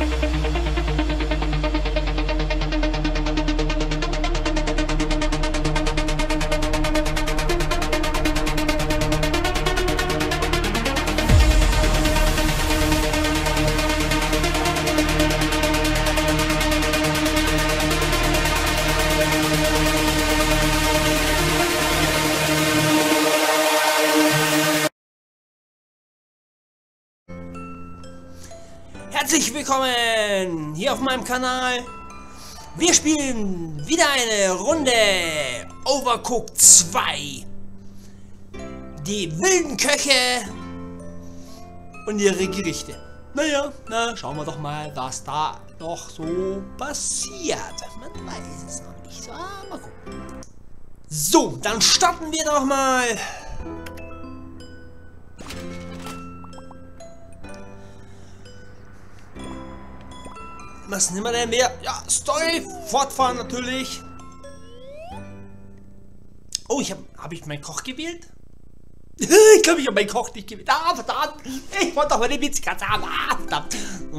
Herzlich willkommen hier auf meinem Kanal. Wir spielen wieder eine Runde Overcooked 2. Die wilden Köche und ihre Gerichte. Naja, schauen wir doch mal, was da noch so passiert. Man weiß es noch nicht. So, mal gucken. So, dann starten wir doch mal. Was nehmen wir denn mehr? Ja, Story, fortfahren natürlich. Oh, habe ich meinen Koch gewählt? Ich glaube, ich habe meinen Koch nicht gewählt. Ah, verdammt. Ich wollte doch mal die Witzkatze haben. Ah, verdammt.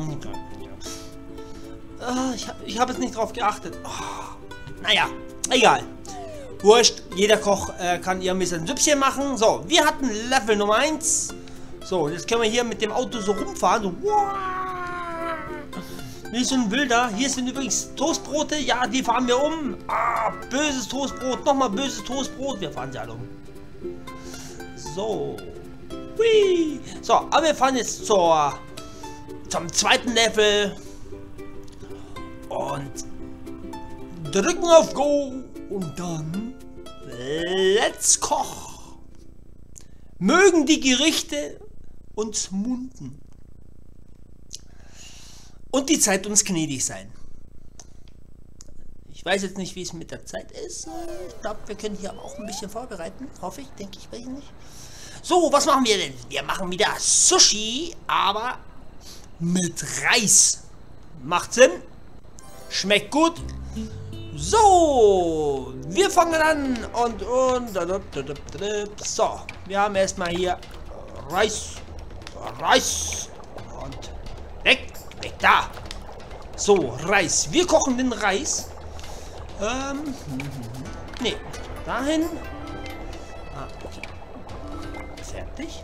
Ich habe jetzt nicht drauf geachtet. Oh, naja, egal. Wurscht, jeder Koch kann ihr ein bisschen Süppchen machen. So, wir hatten Level Nummer 1. So, jetzt können wir hier mit dem Auto so rumfahren. So, wie so ein Wilder. Hier sind übrigens Toastbrote. Ja, die fahren wir um. Ah, böses Toastbrot. Nochmal böses Toastbrot. Wir fahren sie alle um. So. Hui. So, aber wir fahren jetzt zum zweiten Level. Und drücken auf Go. Und dann let's koch. Mögen die Gerichte uns munden. Und die Zeit uns gnädig sein. Ich weiß jetzt nicht, wie es mit der Zeit ist. Ich glaube, wir können hier aber auch ein bisschen vorbereiten. Hoffe ich, denke ich, weiß ich nicht. So, was machen wir denn? Wir machen wieder Sushi, aber mit Reis. Macht Sinn. Schmeckt gut. So, wir fangen an und so, wir haben erstmal hier Reis und weg. Da. So, Reis. Wir kochen den Reis. Nee. Dahin. Ah, okay. Fertig.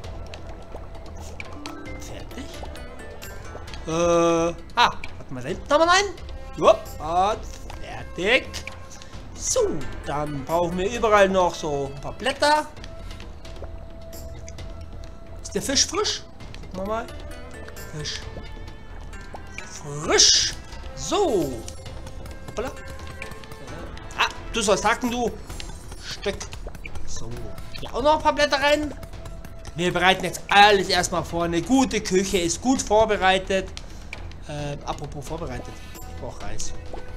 Warte mal, da hinten haben wir einen. Jupp. Und fertig. So, dann brauchen wir überall noch so ein paar Blätter. Ist der Fisch frisch? Gucken wir mal. Fisch. Frisch. So. Hoppala. Ah, du sollst hacken, du Stück. So. Hier auch noch ein paar Blätter rein. Wir bereiten jetzt alles erstmal vor. Eine gute Küche ist gut vorbereitet. Apropos vorbereitet. Ich brauche Reis.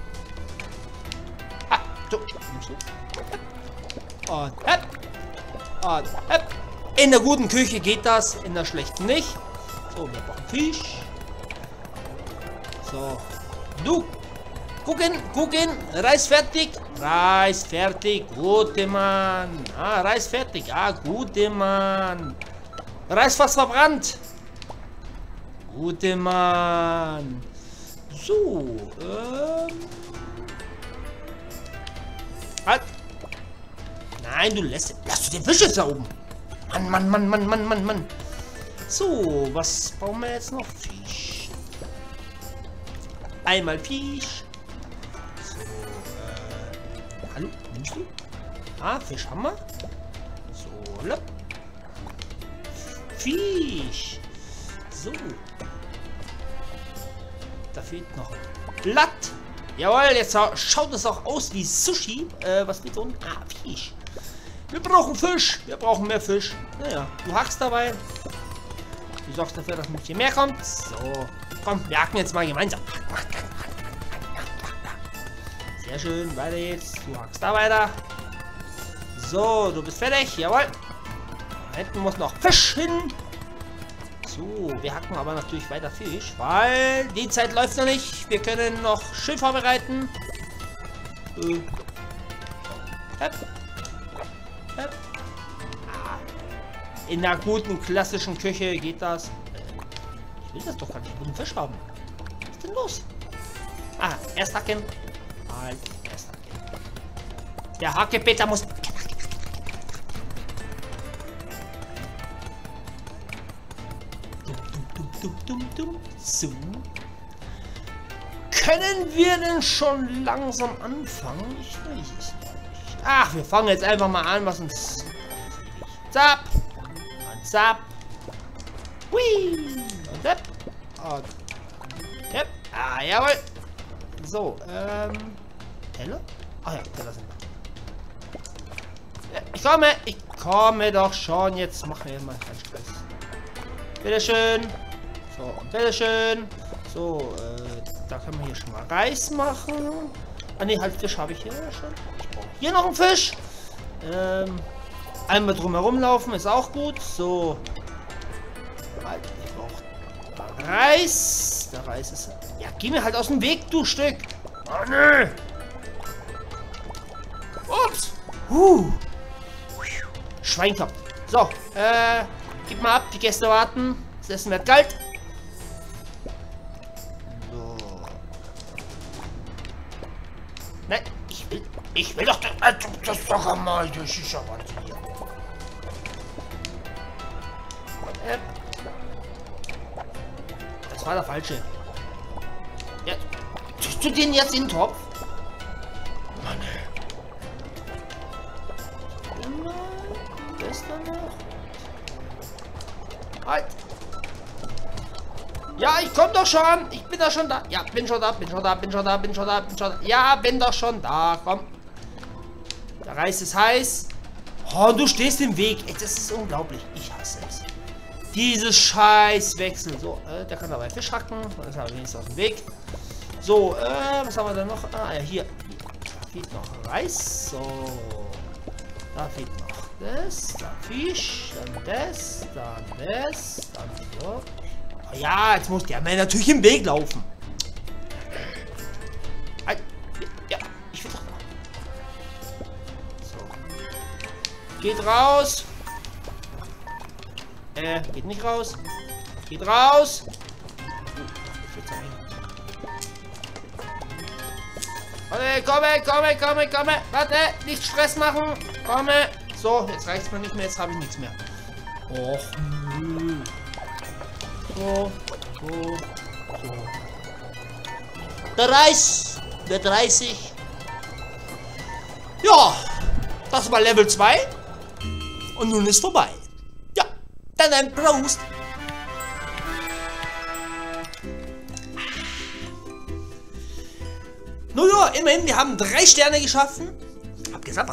Ah, so. Und hepp. Und hepp. In der guten Küche geht das, in der schlechten nicht. So, wir brauchen Fisch. So, du, gucken, Reis fertig, gute Mann, ah, Reis fertig, ah, gute Mann, Reis fast verbrannt, gute Mann, so, halt, nein, lass du den Fisch jetzt da oben, Mann, so, was brauchen wir jetzt noch, Fisch. Einmal Fisch. So, hallo, nimmst du? Ah, Fisch haben wir. So, lopp. Fisch. So. Da fehlt noch ein Blatt. Jawohl, jetzt schaut es auch aus wie Sushi. Was fehlt uns? Ah, Fisch. Wir brauchen Fisch. Wir brauchen mehr Fisch. Naja, du hackst dabei. Du sorgst dafür, dass ein bisschen mehr kommt. So. Komm, wir hacken jetzt mal gemeinsam. Sehr schön, weiter jetzt. Du hackst da weiter. So, du bist fertig. Jawohl. Da hinten muss noch Fisch hin. So, wir hacken aber natürlich weiter Fisch, weil die Zeit läuft noch nicht. Wir können noch schön vorbereiten. In der guten klassischen Küche geht das. Ich will das doch gar nicht. Ich will einen Fisch haben. denn los? Ah, erst hacken. Halt, erst hacken. Der Hackepeter muss... So. Können wir denn schon langsam anfangen? Ich weiß es nicht. Ach, wir fangen jetzt einfach mal an, was uns... Zap! Und zap! Hui! Und zap! Und... Yep. Ah, jawohl! So, Teller? Ah ja, Teller sind da. Ja, ich komme doch schon. Jetzt machen wir mal keinen Stress. Bitteschön. So, und bitteschön. So, da können wir hier schon mal Reis machen. Ah ne, halt Fisch habe ich hier schon. Ich brauche hier noch einen Fisch. Einmal drumherum laufen ist auch gut. So. Halt, ich brauche Reis. Der Reis ist... Ja, geh mir halt aus dem Weg, du Stück. Oh ne. Ups. Schweinkopf. So, gib mal ab, die Gäste warten. Das Essen wird kalt. So. Nein, ich will doch das doch mal. Das ist aber hier. Das war der falsche. Ja, tust du den jetzt in den Topf? Mann, das dann noch. Halt. Ja, ich komm doch schon. Ich bin doch schon da. Ja, bin schon da. Ja, bin doch schon da. Komm. Der Reis ist heiß. Oh, du stehst im Weg. Ey, das ist unglaublich. Ich hasse es. Dieses Scheißwechsel. So, der kann dabei Fisch hacken. Das ist aber wenigstens aus dem Weg. So, was haben wir denn noch? Ah, ja, hier. Da fehlt noch Reis. So. Da fehlt noch das. Dann Fisch. Dann das. Dann das. Dann so. Ja, jetzt muss der mir natürlich im Weg laufen. Ja, ich will doch da. So. Geht raus. Geht nicht raus. Geht raus. Warte, komme. Warte, nicht Stress machen. Komme. So, jetzt reicht's mir nicht mehr. Jetzt habe ich nichts mehr. Och, nö. So. Der Reis wird 30. Ja, das war Level 2. Und nun ist vorbei. Ja, dann ein Prost. Naja, immerhin, wir haben 3 Sterne geschaffen. Hab gesabbert.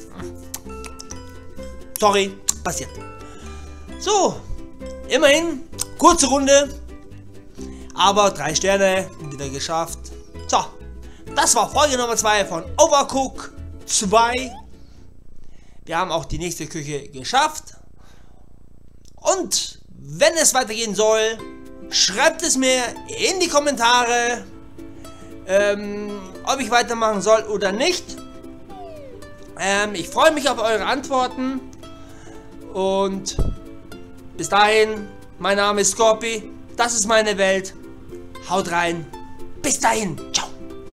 Sorry, passiert. So, immerhin, kurze Runde. Aber 3 Sterne wieder geschafft. So, das war Folge Nummer 2 von Overcooked 2. Wir haben auch die nächste Küche geschafft. Und wenn es weitergehen soll, schreibt es mir in die Kommentare, ob ich weitermachen soll oder nicht. Ich freue mich auf eure Antworten. Und bis dahin, mein Name ist Scorpi. Das ist meine Welt. Haut rein. Bis dahin. Ciao.